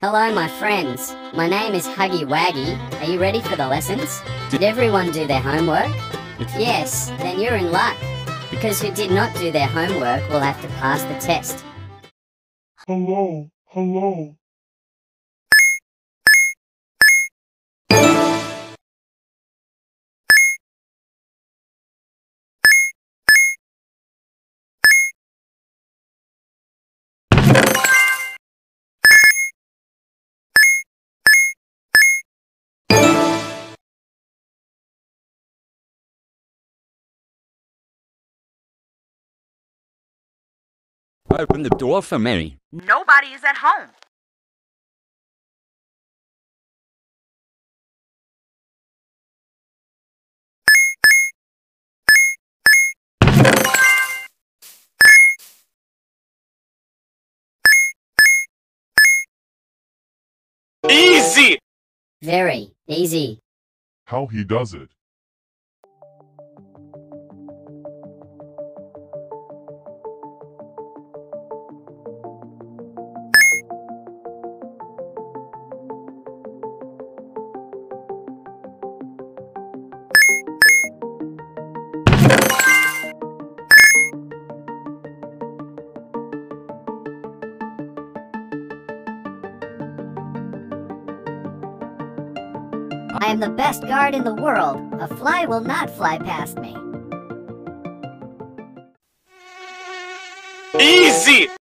Hello, my friends. My name is Huggy Waggy. Are you ready for the lessons? Did everyone do their homework? Yes, then you're in luck, because who did not do their homework will have to pass the test. Hello, hello. Open the door for me. Nobody is at home. Easy! Very easy. How he does it. I am the best guard in the world. A fly will not fly past me. Easy!